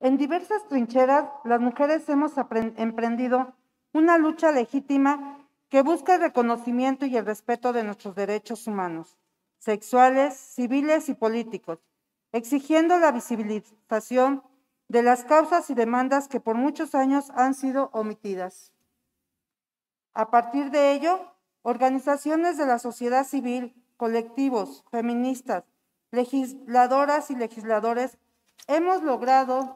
En diversas trincheras, las mujeres hemos emprendido una lucha legítima que busca el reconocimiento y el respeto de nuestros derechos humanos, sexuales, civiles y políticos, exigiendo la visibilización de las causas y demandas que por muchos años han sido omitidas. A partir de ello, organizaciones de la sociedad civil, colectivos, feministas, legisladoras y legisladores, hemos logrado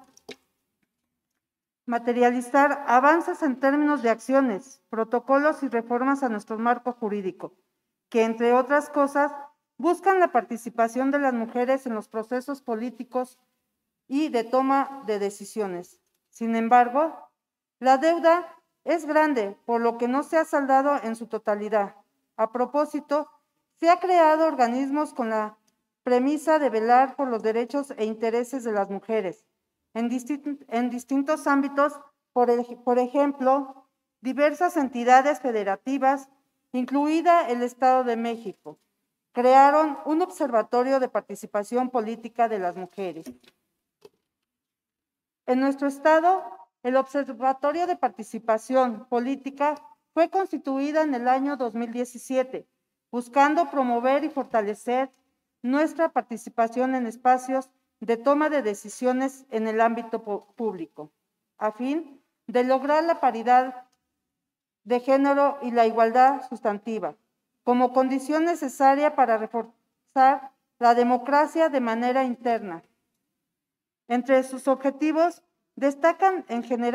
materializar avances en términos de acciones, protocolos y reformas a nuestro marco jurídico, que, entre otras cosas, buscan la participación de las mujeres en los procesos políticos y de toma de decisiones. Sin embargo, la deuda es grande, por lo que no se ha saldado en su totalidad. A propósito, se han creado organismos con la premisa de velar por los derechos e intereses de las mujeres, en distintos ámbitos, por ejemplo, diversas entidades federativas, incluida el Estado de México, crearon un observatorio de participación política de las mujeres. En nuestro estado, el Observatorio de Participación Política fue constituido en el año 2017, buscando promover y fortalecer nuestra participación en espacios de toma de decisiones en el ámbito público, a fin de lograr la paridad de género y la igualdad sustantiva, como condición necesaria para reforzar la democracia de manera interna. Entre sus objetivos destacan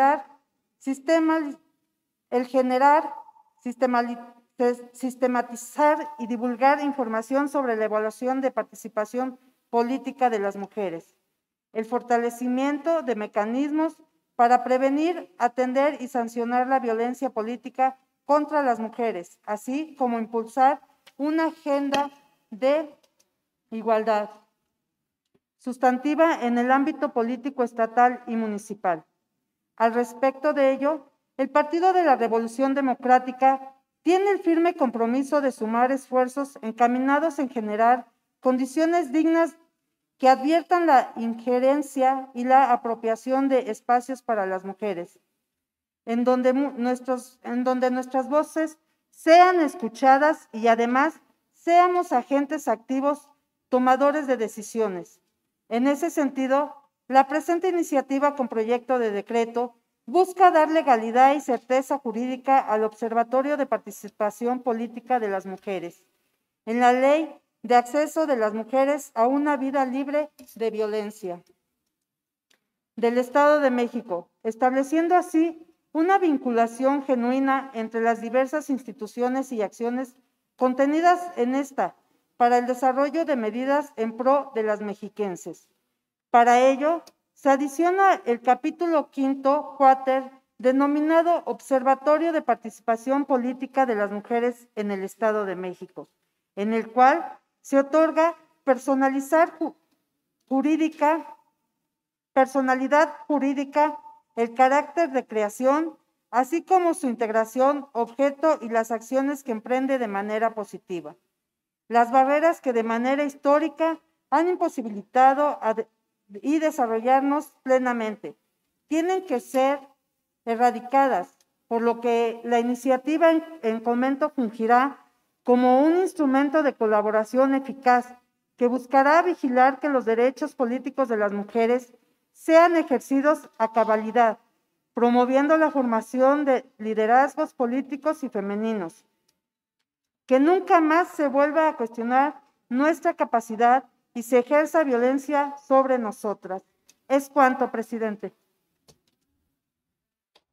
sistematizar y divulgar información sobre la evaluación de participación política de las mujeres, el fortalecimiento de mecanismos para prevenir, atender y sancionar la violencia política contra las mujeres, así como impulsar una agenda de igualdad sustantiva en el ámbito político estatal y municipal. Al respecto de ello, el Partido de la Revolución Democrática tiene el firme compromiso de sumar esfuerzos encaminados en generar condiciones dignas que adviertan la injerencia y la apropiación de espacios para las mujeres, en donde nuestras voces sean escuchadas y además seamos agentes activos tomadores de decisiones. En ese sentido, la presente iniciativa con proyecto de decreto busca dar legalidad y certeza jurídica al Observatorio de Participación Política de las Mujeres, en la Ley de Acceso de las Mujeres a una Vida Libre de Violencia del Estado de México, estableciendo así una vinculación genuina entre las diversas instituciones y acciones contenidas en esta para el desarrollo de medidas en pro de las mexiquenses. Para ello, se adiciona el capítulo quinto, cuater, denominado Observatorio de Participación Política de las Mujeres en el Estado de México, en el cual se otorga personalidad jurídica, el carácter de creación, así como su integración, objeto y las acciones que emprende de manera positiva. Las barreras que de manera histórica han imposibilitado y desarrollarnos plenamente tienen que ser erradicadas, por lo que la iniciativa en comento fungirá como un instrumento de colaboración eficaz que buscará vigilar que los derechos políticos de las mujeres sean ejercidos a cabalidad, promoviendo la formación de liderazgos políticos y femeninos, que nunca más se vuelva a cuestionar nuestra capacidad y se ejerza violencia sobre nosotras. Es cuanto, presidente.